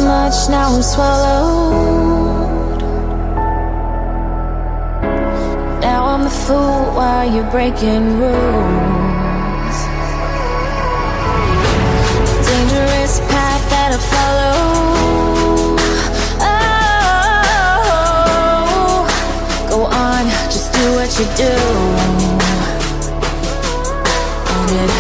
much, now I'm swallowed. Now I'm the fool while you're breaking rules. Dangerous path that I follow. Oh, go on, just do what you do. And it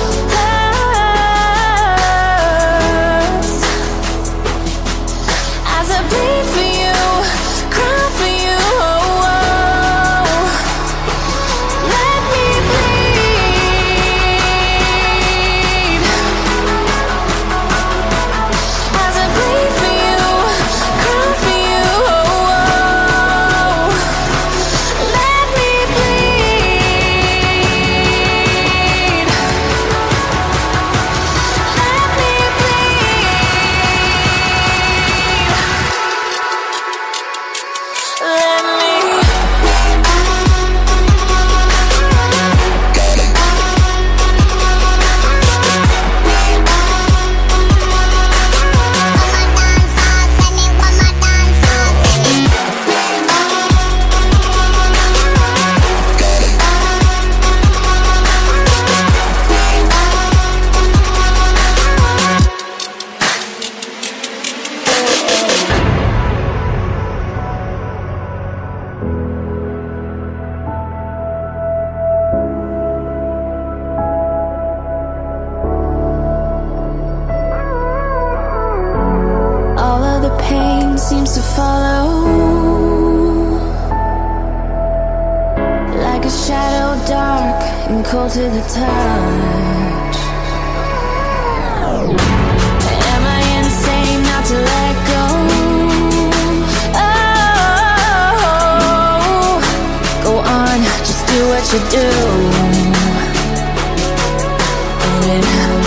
seems to follow like a shadow, dark and cold to the touch. Am I insane not to let go? Oh, go on, just do what you do. And it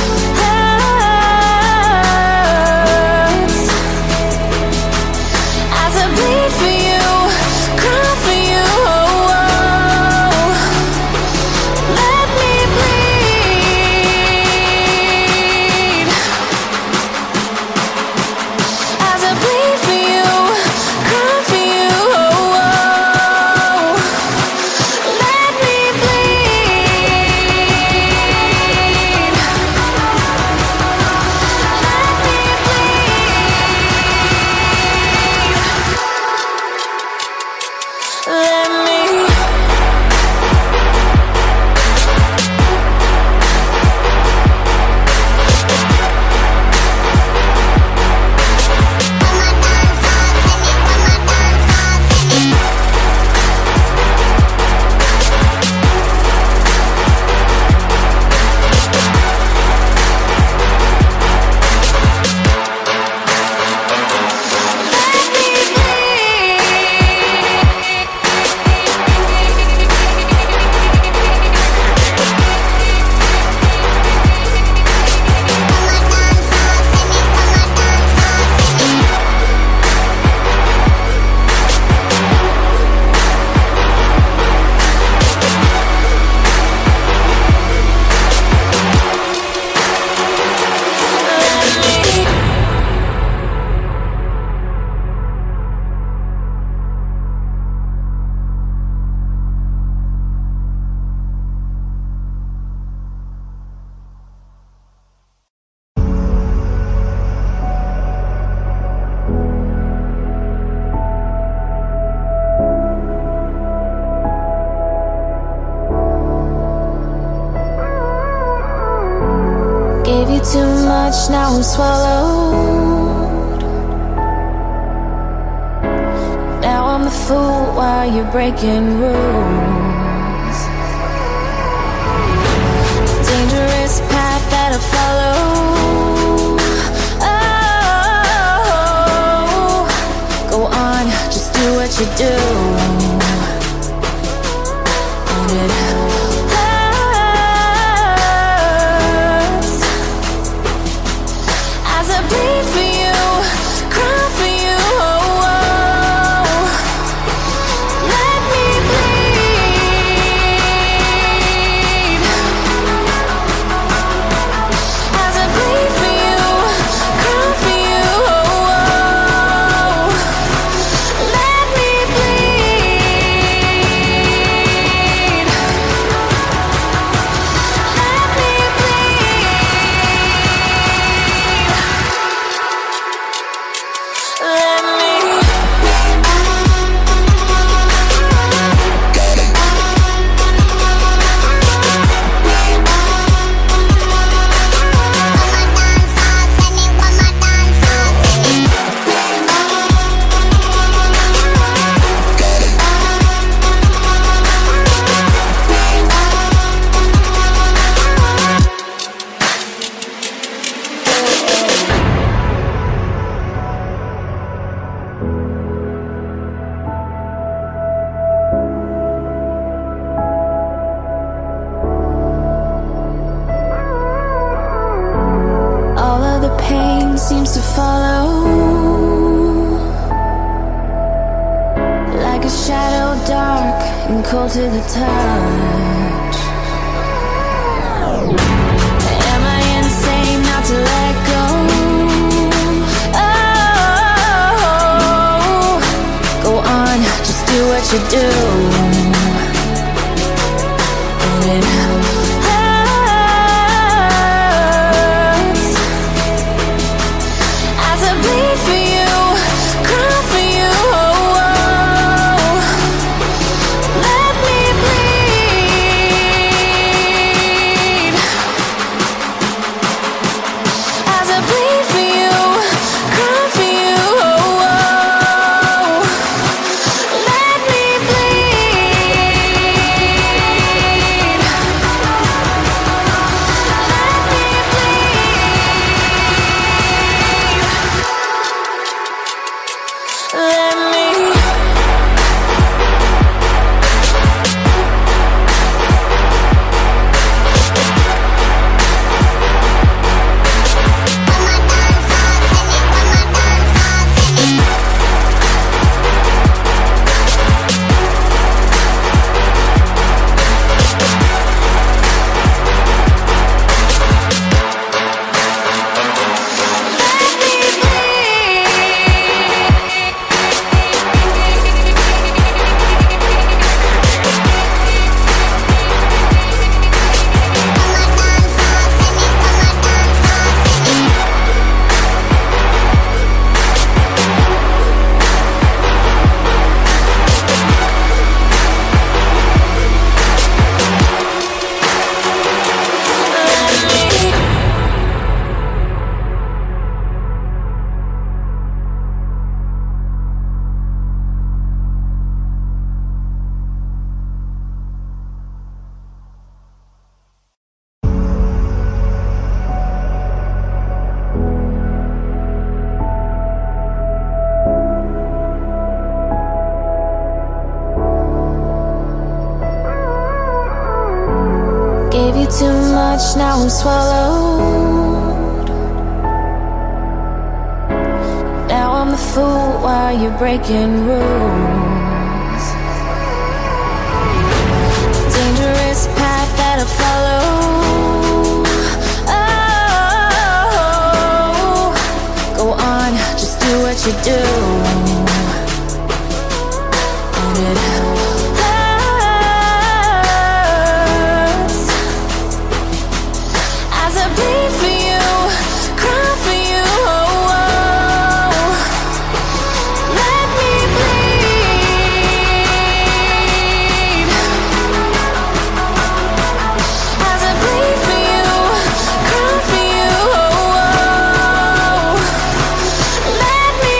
gave you too much, now I'm swallowed. Now I'm the fool while you're breaking rules. Dangerous path that I follow. Oh, go on, just do what you do. And it as I bleed for you, cry for you. and cold to the touch. Am I insane not to let go? Oh, go on, just do what you do. And it hurts as I bleed for you, cry for you. Let me bleed as I bleed for you, cry for you. Let me bleed. Let me bleed. Let me. Gave you too much, now I'm swallowed. Now I'm the fool while you're breaking rules. Dangerous path that I follow. Oh, go on, just do what you do. And it as I bleed for you, cry for you. Let me bleed as I bleed for you, cry for you. Let me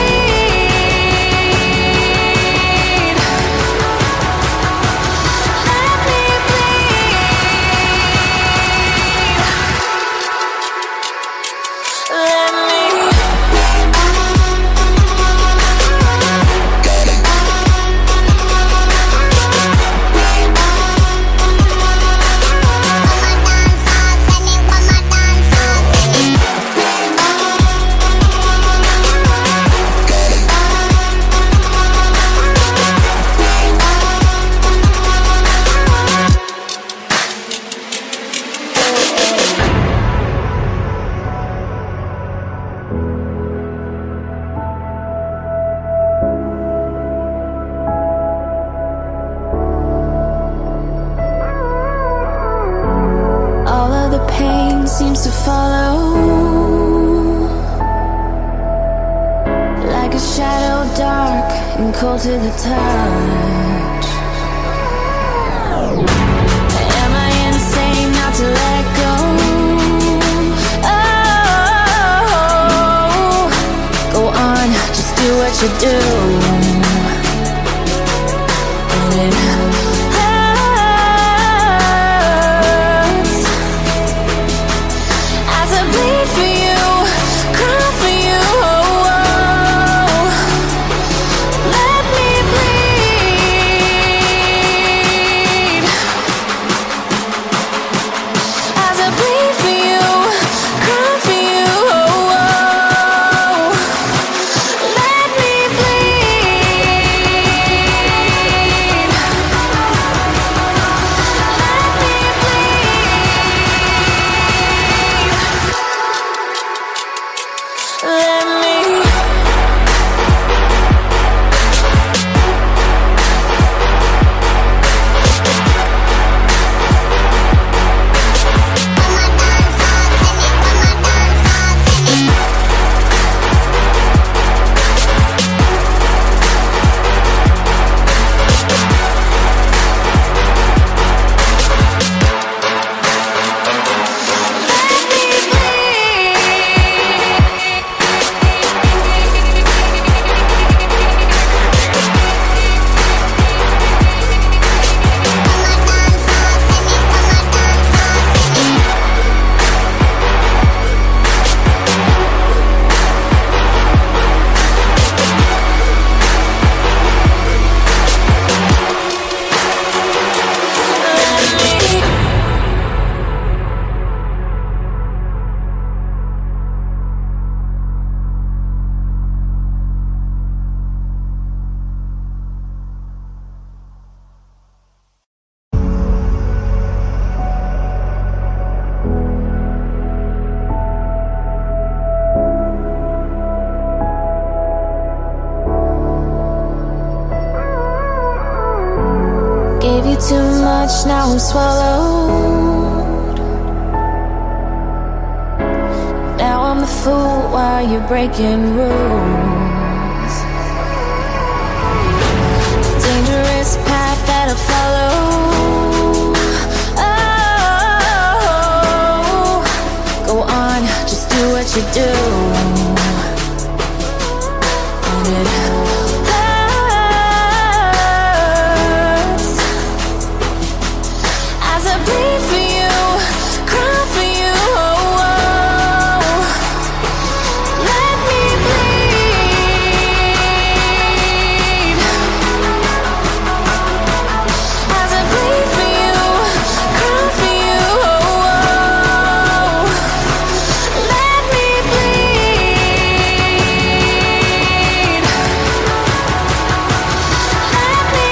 bleed. Let me all of the pain seems to follow like a shadow, dark and cold to the touch. Am I insane not to let go? Oh, go on, just do what you do. And it hurts as I bleed for you, cry for you. Let me bleed as I bleed for you, cry for you. Let me bleed. much, now I'm swallowed. Now I'm the fool while you're breaking rules. Dangerous path that I follow. Oh, go on, just do what you do. And it bleed for you, cry for you, oh, oh. Let me bleed. As I bleed for you, cry for you, oh, oh. Let me bleed. Let me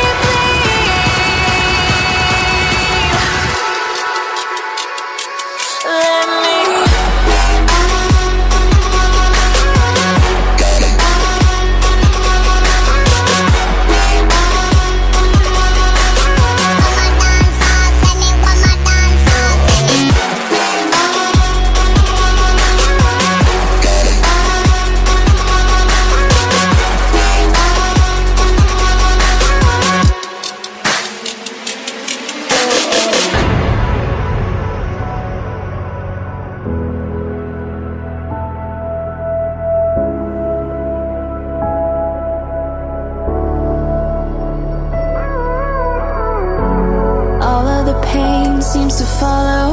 seems to follow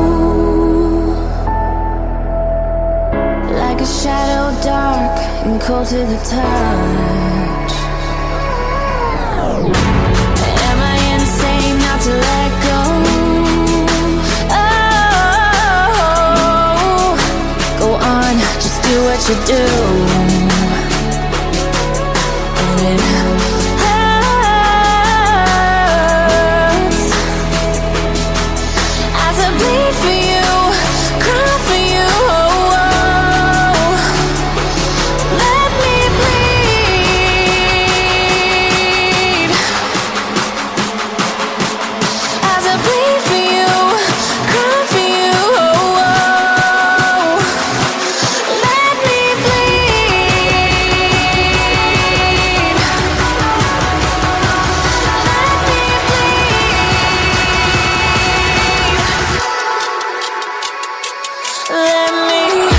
like a shadow, dark and cold to the touch. Am I insane not to let go? Oh, go on, just do what you do. And it bleed for you, cry for you, oh, oh. Let me bleed. As I bleed for you, cry for you, oh, oh. Let me bleed. Let me let me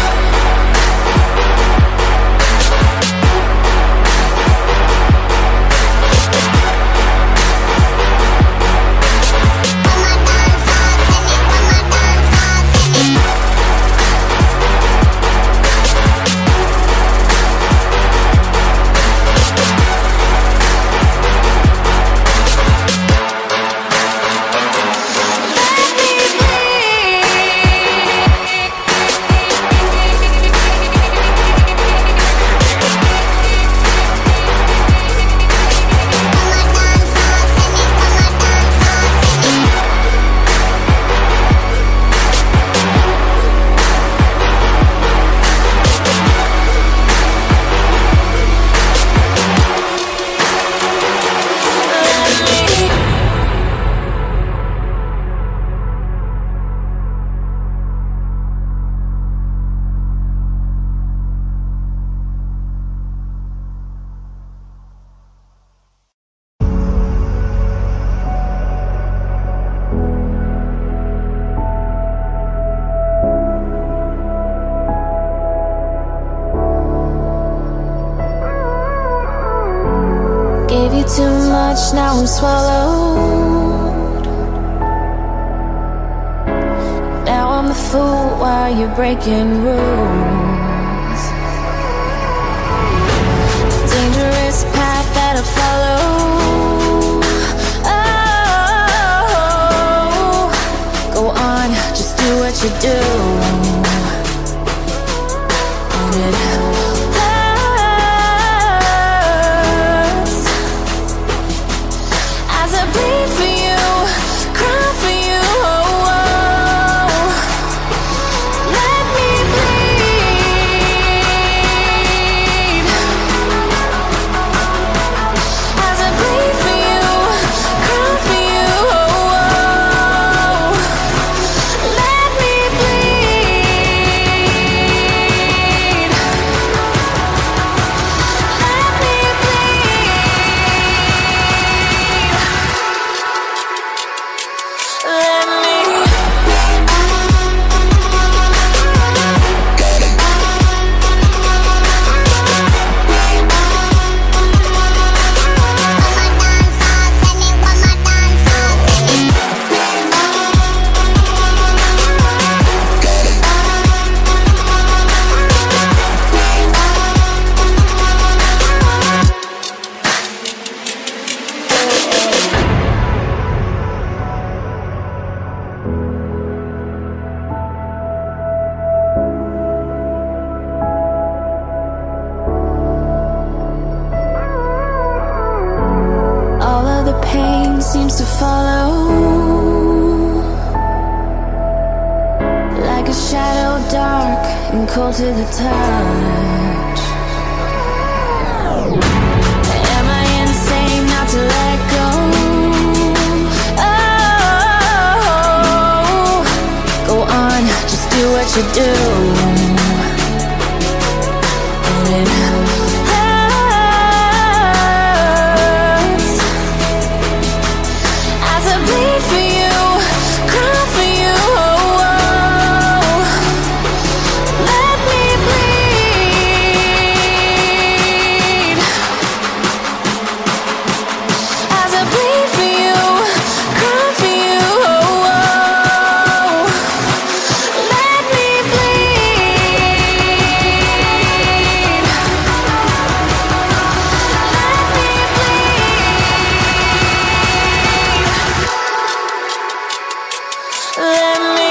gave you too much, now I'm swallowed. Now I'm the fool while you're breaking rules. Dangerous path that I follow. Oh, go on, just do what you do. And it bleed for you, cry for you, oh, oh. Let me bleed. seems to follow, like a shadow, dark and cold to the touch. Am I insane not to let go? Oh, go on, just do what you do. And it hurts as I bleed for you, cry for you. Oh, let me bleed as I bleed for you, cry for you. Oh, let me bleed. Let me bleed. Let me.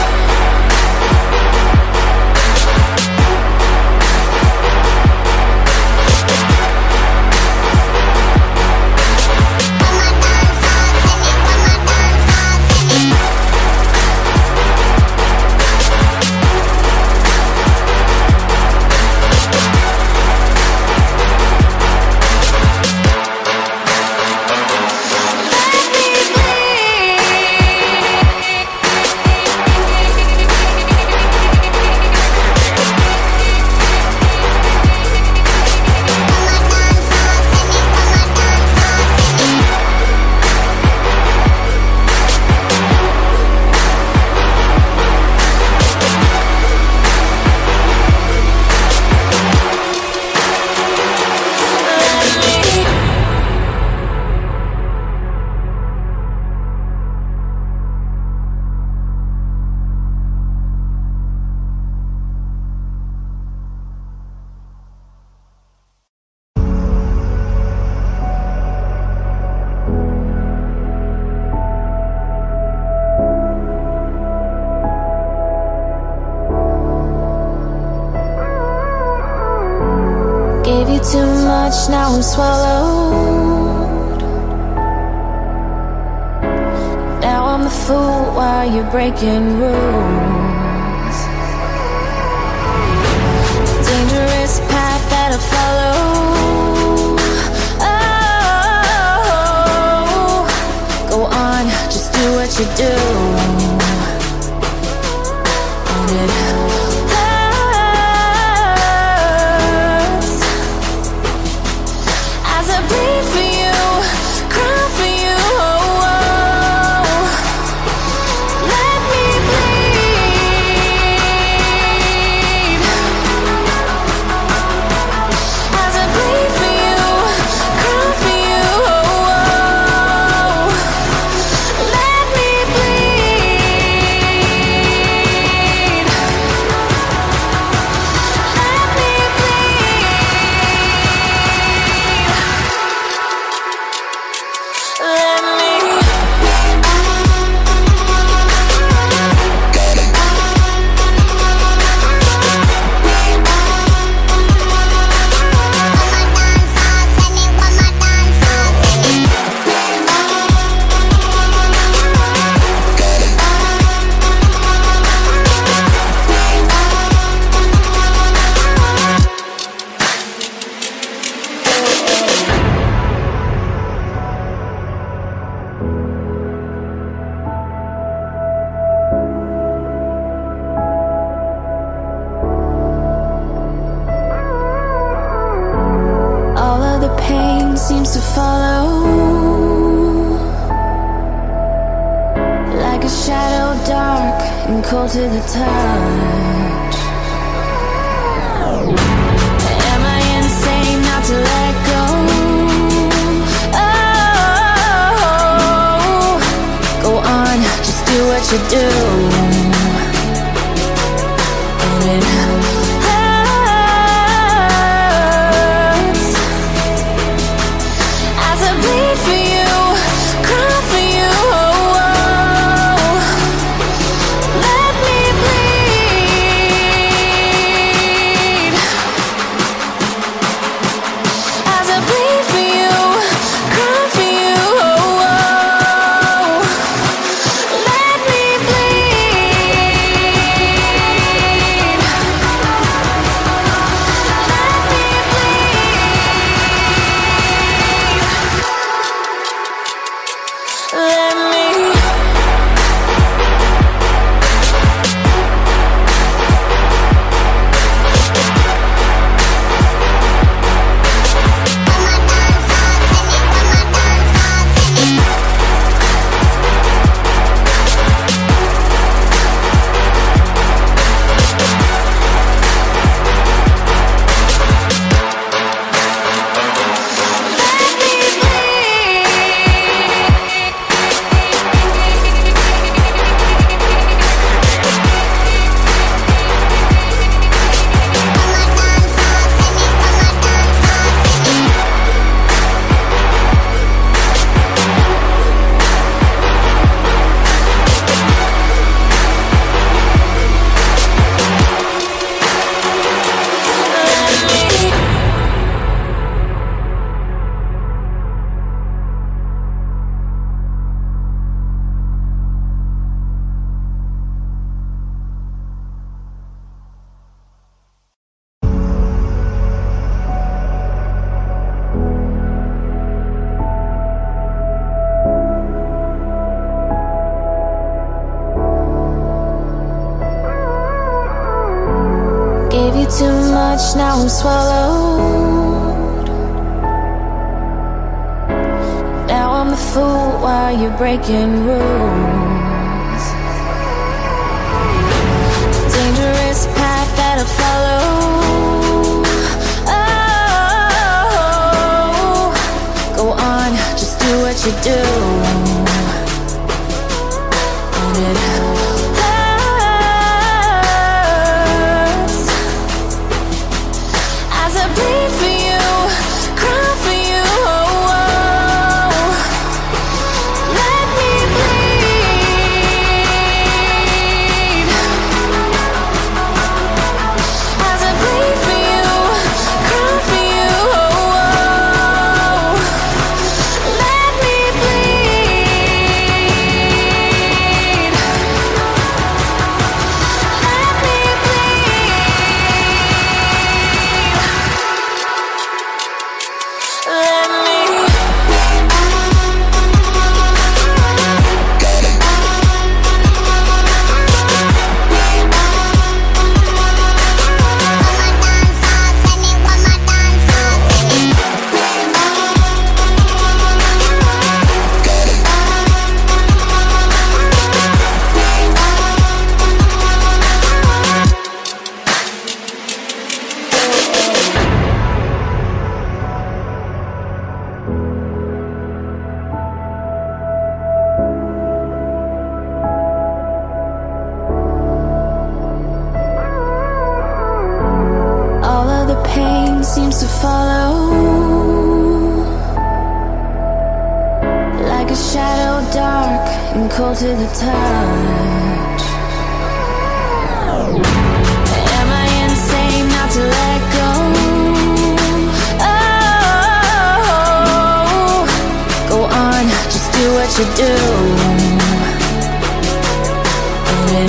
Gave you too much, now I'm swallowed. Now I'm the fool while you're breaking rules. Dangerous path that I follow. Oh, go on, just do what you do. And it as I bleed for you, cry for you. Oh, let me bleed as I bleed for you, cry for you. Oh, let me bleed. Let me bleed. Let me. All of the pain seems to follow, like a shadow, dark and cold to the touch. Am I insane not to let go? Oh, go on, just do what you do. And it hurts as I bleed for you, cry for you. Oh, let me bleed as I bleed for you, cry for you. Oh, now I'm swallowed. Now I'm the fool while you're breaking rules. Dangerous path that I follow. Oh, go on, just do what you do. And it bleed for you, cry for you, oh, oh. Let me bleed. As I bleed for you, cry for you, oh, oh. Let me bleed. Let me seems to follow like a shadow, dark and cold to the touch. Am I insane not to let go? Oh, go on, just do what you do. And it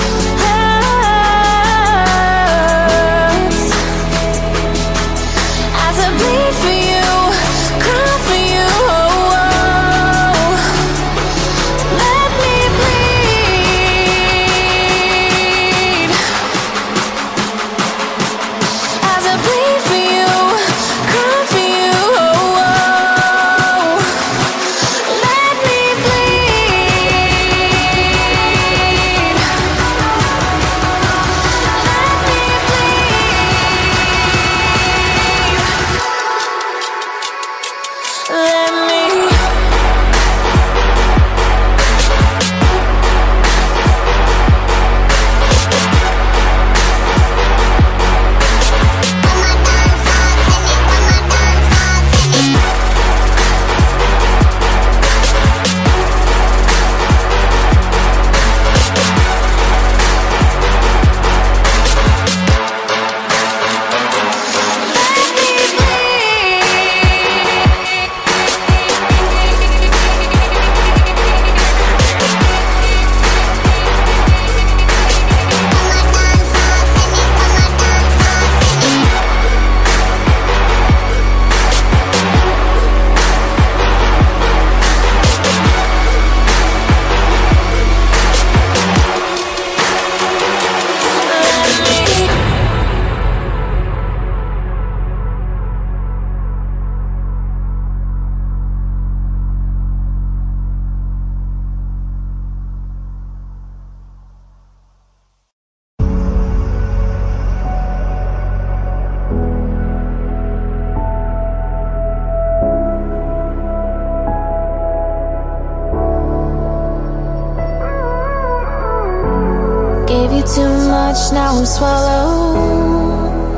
gave you too much, now I'm swallowed.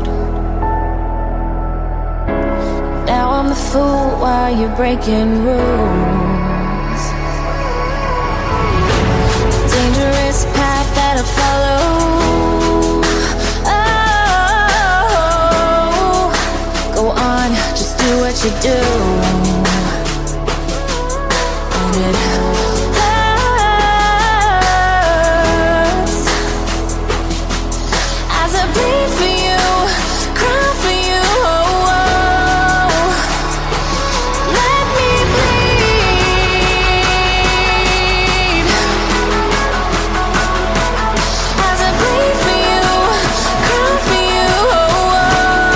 Now I'm the fool while you're breaking rules. Dangerous path that I follow. Oh, go on, just do what you do. And it bleed for you, cry for you, oh, oh. Let me bleed. As I bleed for you, cry for you, oh, oh.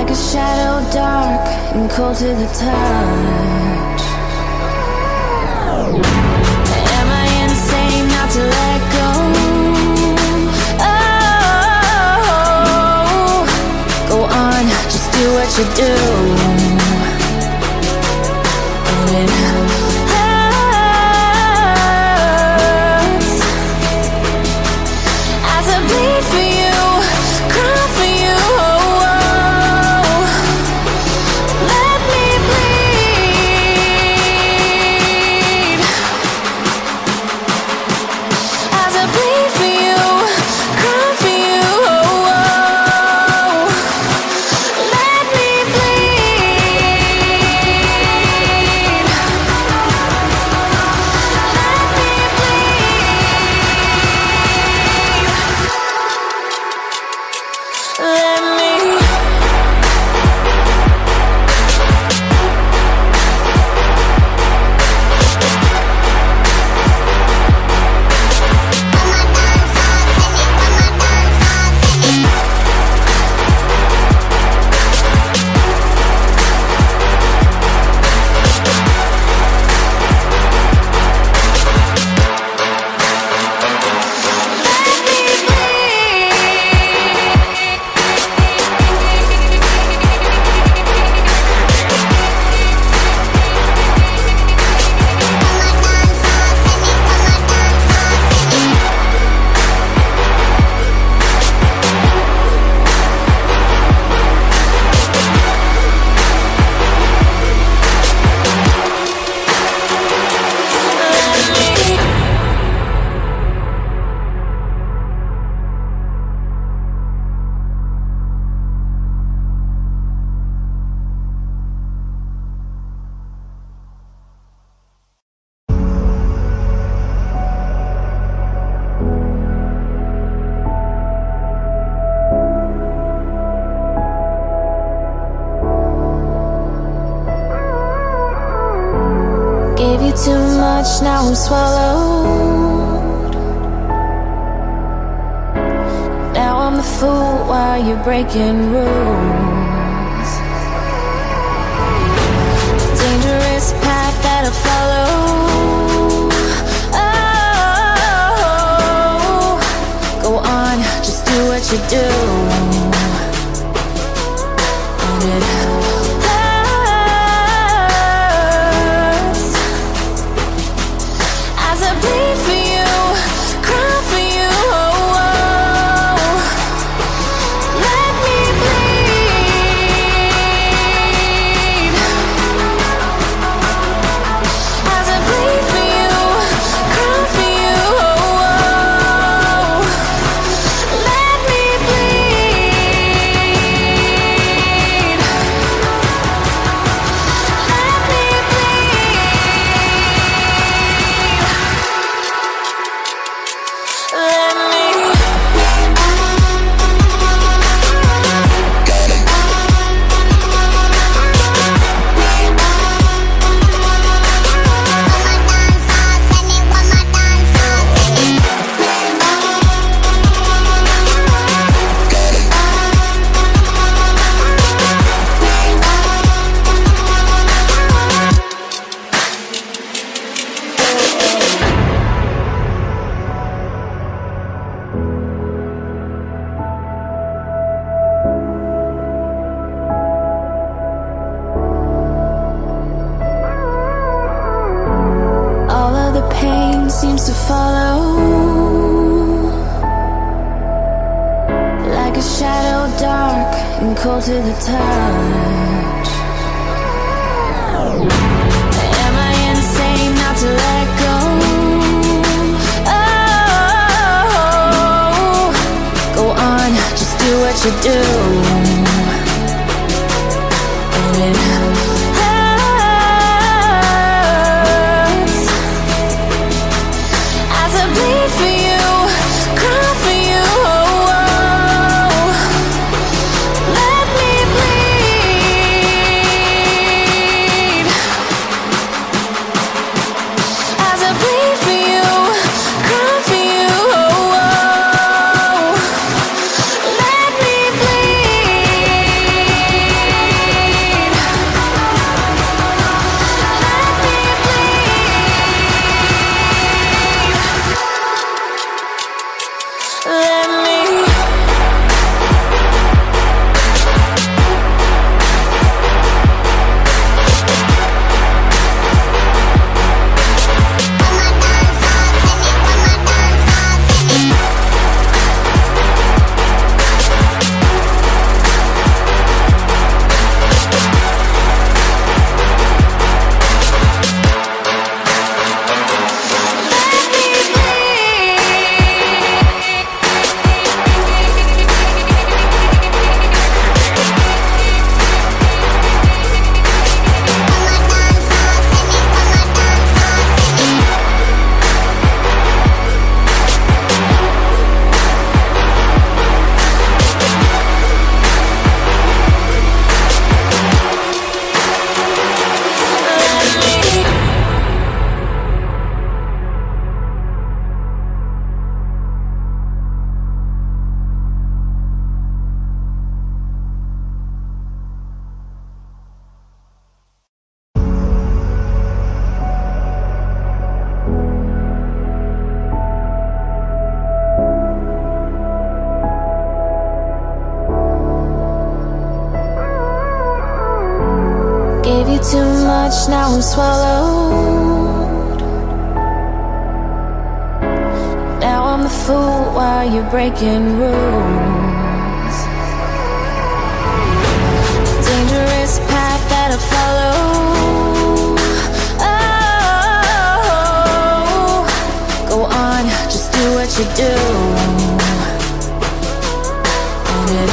like a shadow, dark and cold to the touch. Am I insane not to let go? Oh, go on, just do what you do. And it hurts as I bleed for you, cry for you. Let me bleed as I bleed for you, cry for you. Let me bleed. Let me bleed. Let me. Gave you too much, now I'm swallowed. Now I'm the fool while you're breaking rules. Dangerous path that I follow. Oh, go on, just do what you do. And it as I bleed for you, cry for you. Let me bleed as I bleed for you, cry for you. Let me bleed. Let me bleed. Let me. All of the pain seems to follow like a shadow, dark and cold to the touch. Am I insane not to let go? Oh, go on, just do what you do. And it hurts as I bleed for you, cry for you. Let me bleed as I bleed for you, cry for you. Let me bleed. you too much, now I'm swallowed. Now I'm the fool while you're breaking rules. Dangerous path that I follow. Oh, go on, just do what you do. And it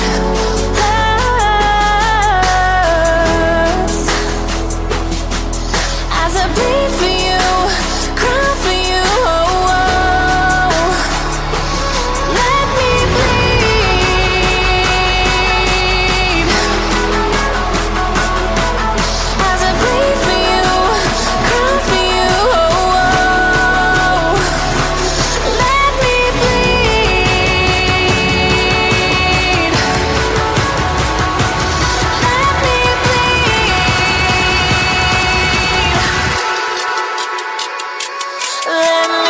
bleed for you, cry for you, oh, oh. Let me bleed. As I bleed for you, cry for you, oh, oh. Let me bleed. Let me bleed. Let me.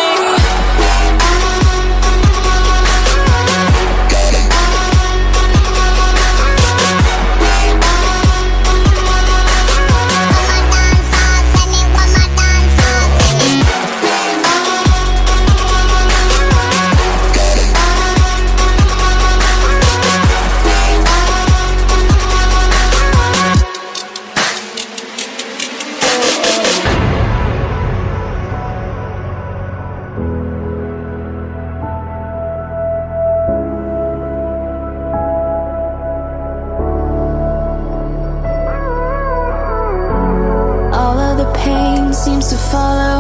All of the pain seems to follow,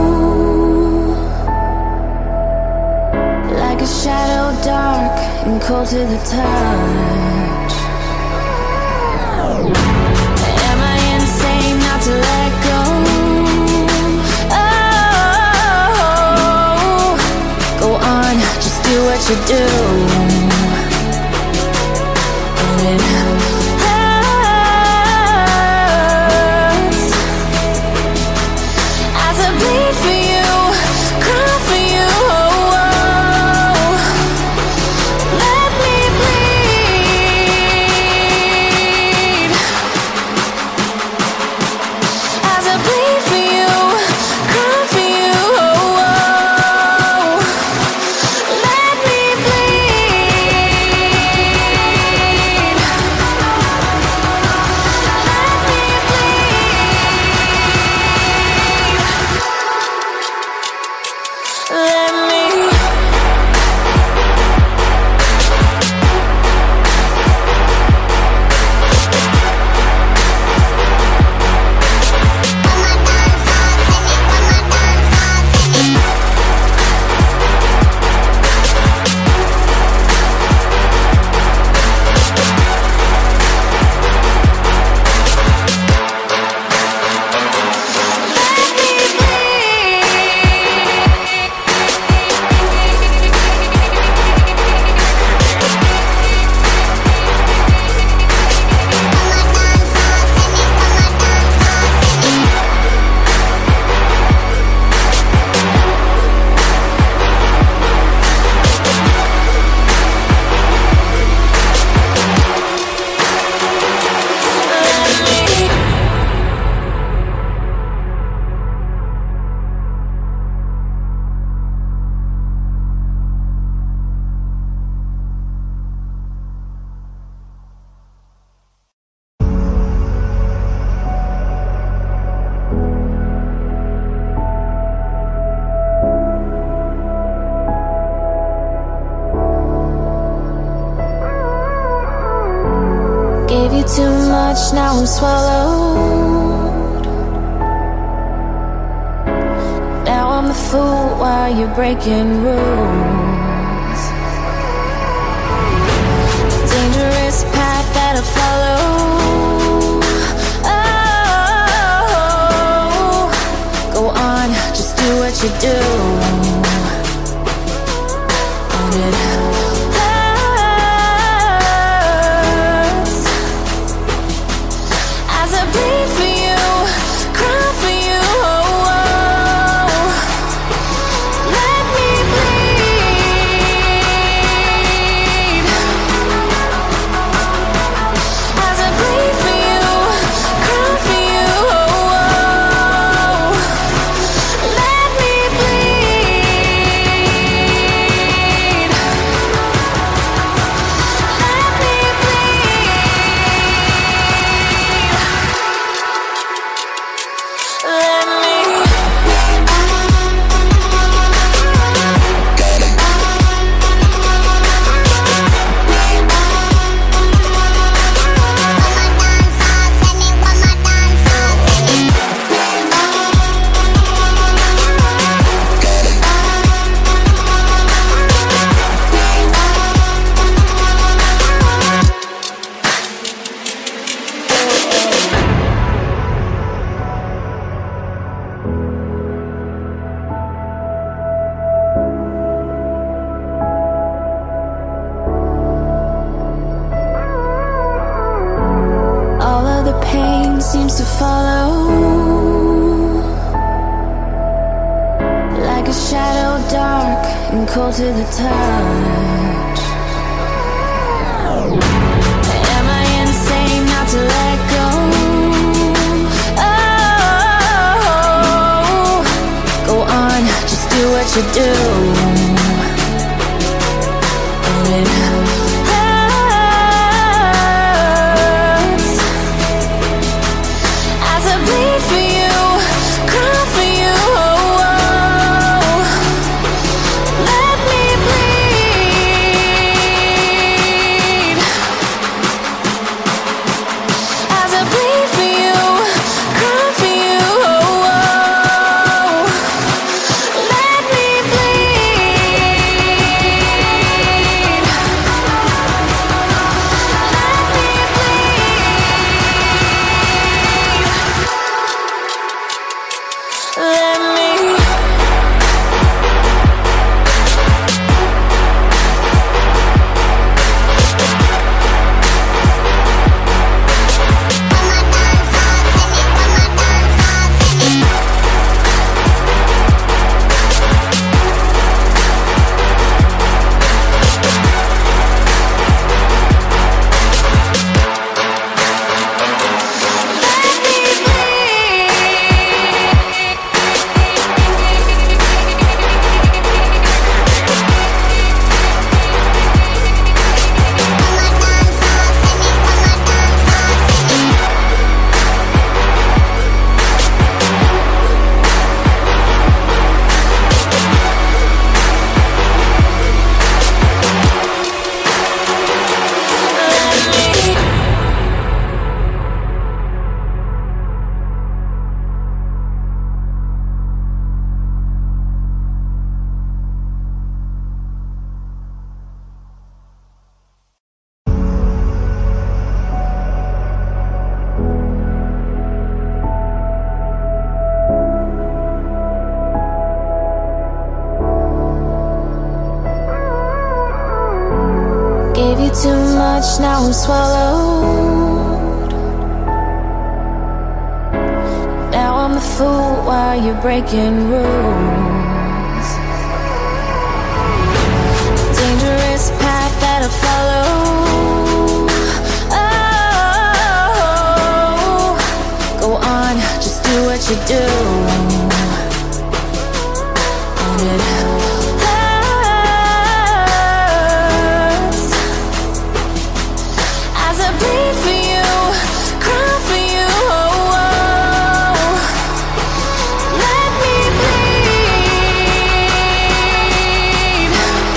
like a shadow dark and cold to the touch. Am I insane not to let go? Oh, go on, just do what you do. And it as I bleed for you, cry for you, oh, oh. Let me bleed. As I bleed for you, cry for you, oh, oh. Let me bleed. Let me bleed. Let me. Gave you too much, now I'm swallowed. Now I'm the fool while you're breaking rules. Dangerous path that I follow. Oh, go on, just do what you do. And it as I bleed for you, cry for you, oh, oh. Let me bleed. As I bleed for you, cry for you, oh, pain seems to follow, like a shadow, dark and cold to the touch. Am I insane not to let go? Oh, go on, just do what you do. And it hurts as I bleed for you, cry for you. Let me bleed as I bleed for you, cry for you. Let me bleed. Let me bleed. Let me. Gave you too much, now I'm swallowed. Now I'm the fool while you're breaking rules. Dangerous path that I follow. Oh, go on, just do what you do. And it as I bleed for you, cry for you. Let me bleed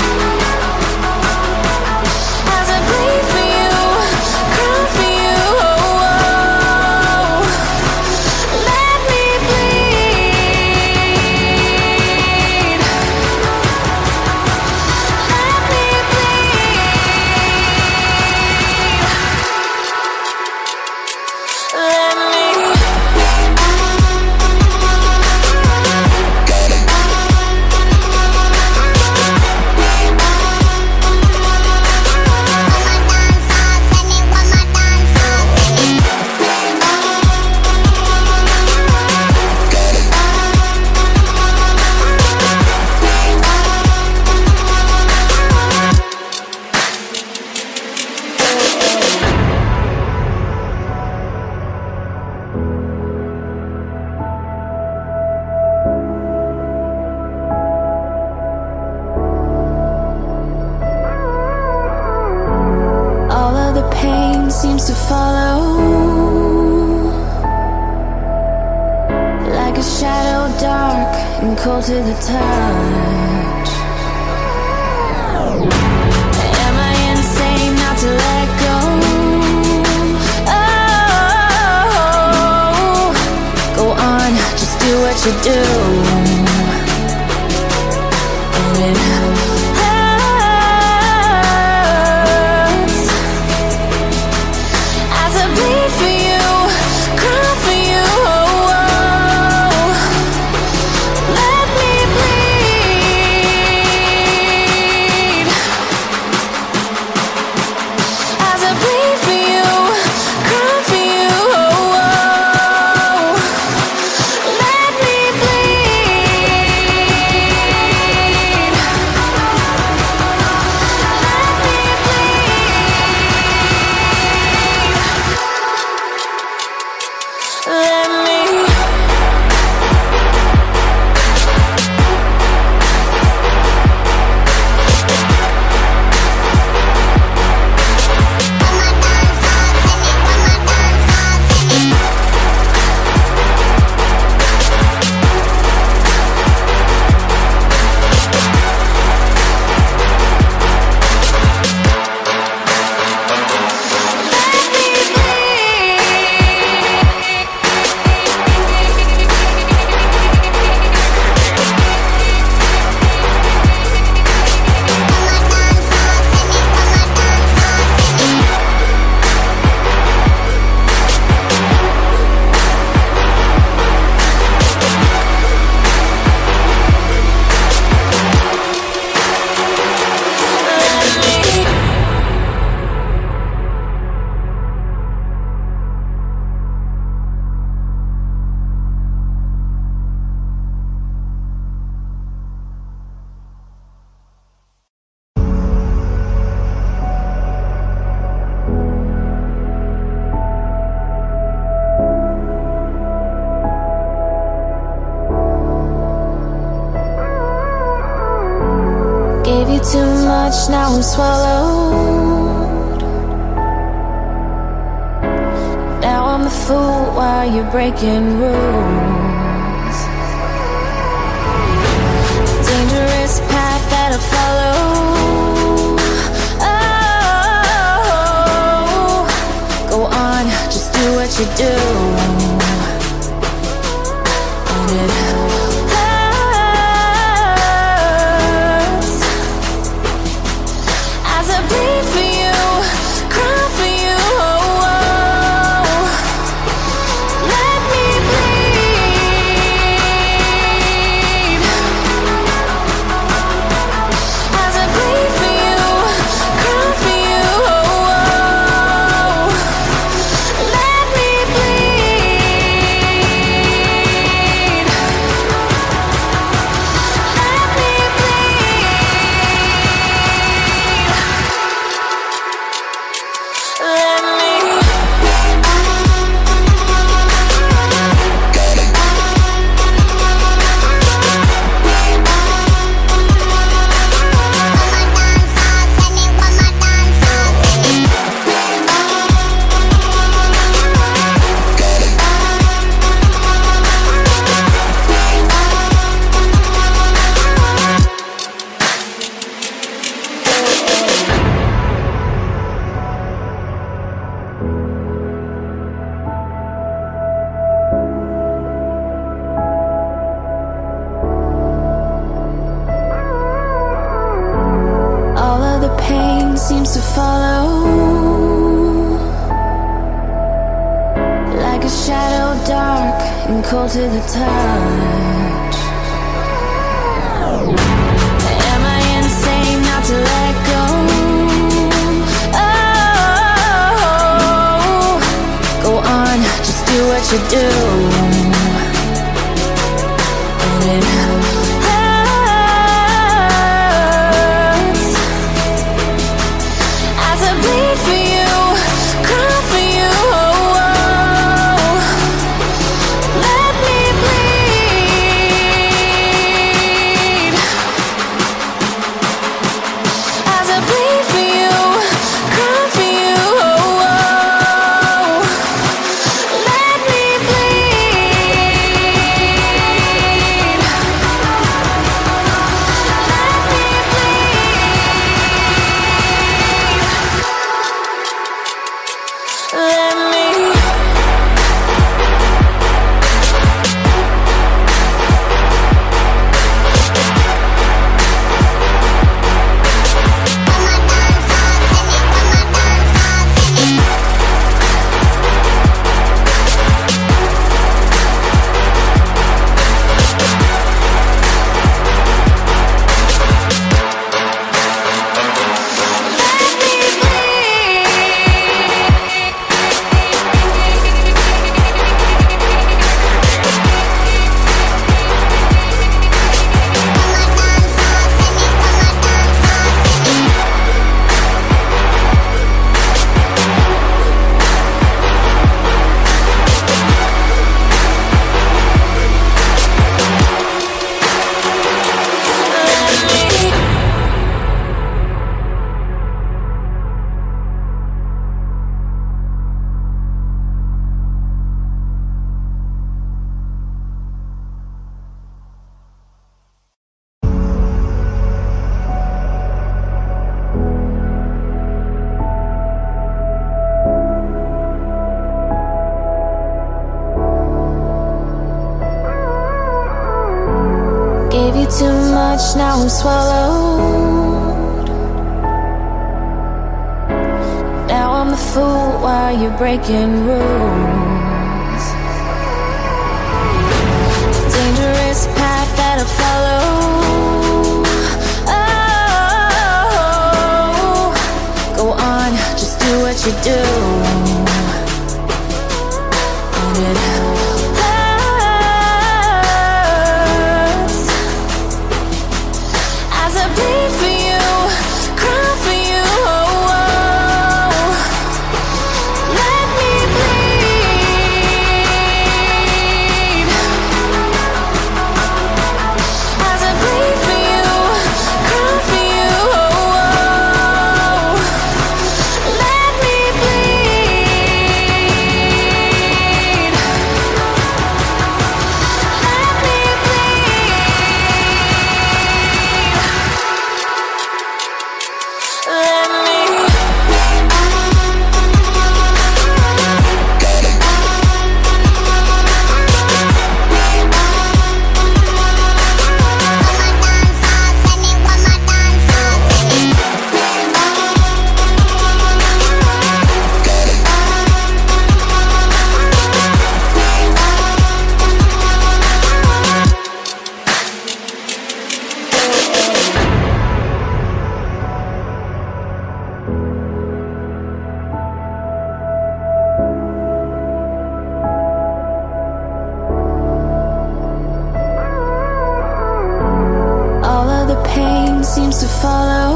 as I bleed for you, cry for you. Let me bleed. Let me bleed. Let me. All of the pain seems to follow, like a shadow, dark and cold to the touch. Am I insane not to let go? Oh, go on, just do what you do. And it hurts as I bleed for you, cry for you. Let me bleed as I bleed for you, cry for you. now I'm swallowed. Now I'm the fool while you're breaking rules. Dangerous path that I follow. Oh, go on, just do what you do. And it hurts as I bleed for you, cry for you. Oh, oh. Let me bleed as I bleed for you, cry for you. Oh, oh. Let me bleed. Let me bleed. Let me. All of the pain seems to follow, like a shadow dark and cold to the touch. Am I insane not to let go? Oh, go on, just do what you do. And it hurts as I bleed for you, cry for you. Oh, oh. Let me bleed as I bleed for you, cry for you. Oh, oh. Let me bleed. Let me bleed. Let me. Gave you too much, now I'm swallowed. Now I'm the fool while you're breaking rules. Dangerous path that I follow. Oh, go on, just do what you do. And it hurts as I bleed for you, cry for you. Oh, oh. Let me bleed as I bleed for you, cry for you. Oh, oh. seems to follow,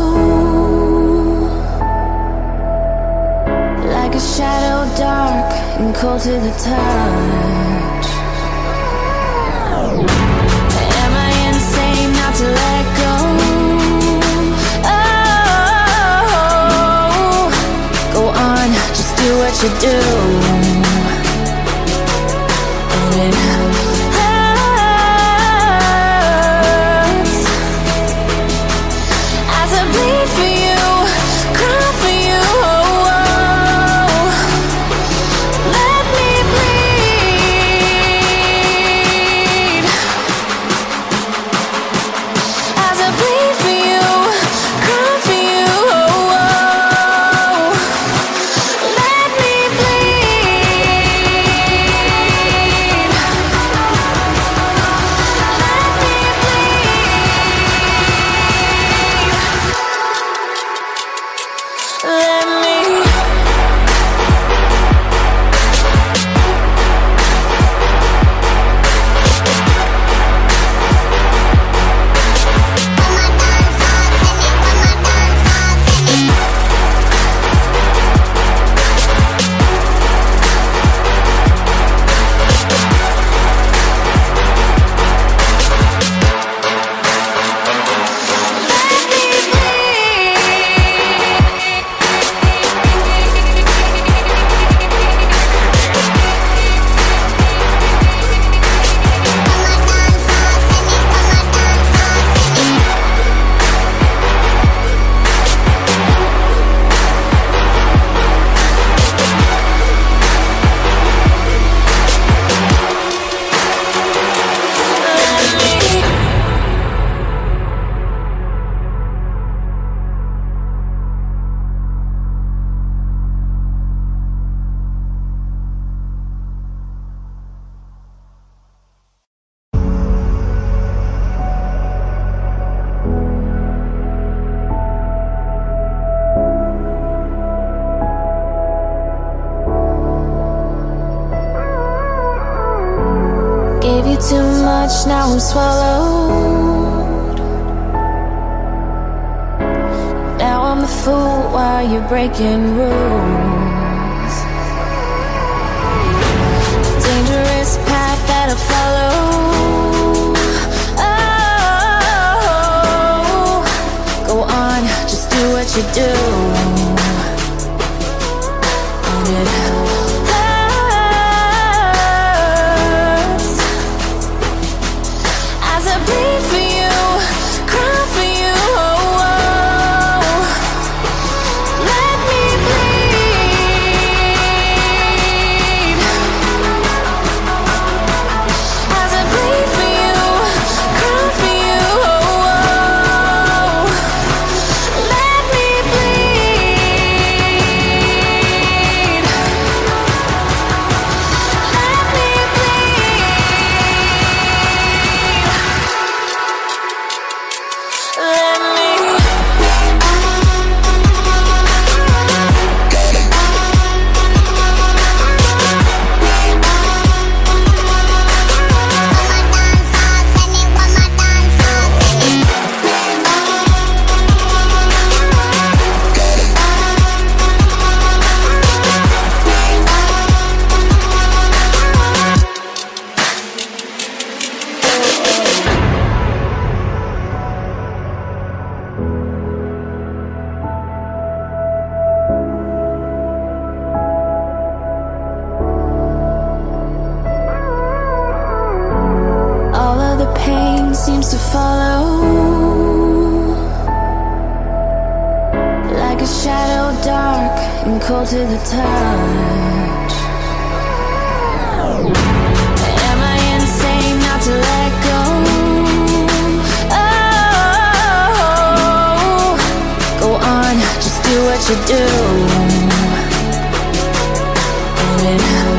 like a shadow, dark and cold to the touch. Am I insane not to let go? Oh, go on, just do what you do. And it hurts as I bleed for you, cry for you. Oh, let me bleed as I bleed for you, cry for you. Oh, let me bleed. Let me bleed. Let me. Gave you too much, now I'm swallowed. Now I'm a fool while you're breaking rules. Dangerous path that I follow. Oh, go on, just do what you do. And it as I bleed for you, cry for you. Oh, let me bleed as I bleed for you, cry for you. Oh, let me bleed. Let me all of the pain seems to follow, like a shadow, dark and cold to the touch. Am I insane not to let go? Oh, go on, just do what you do. And it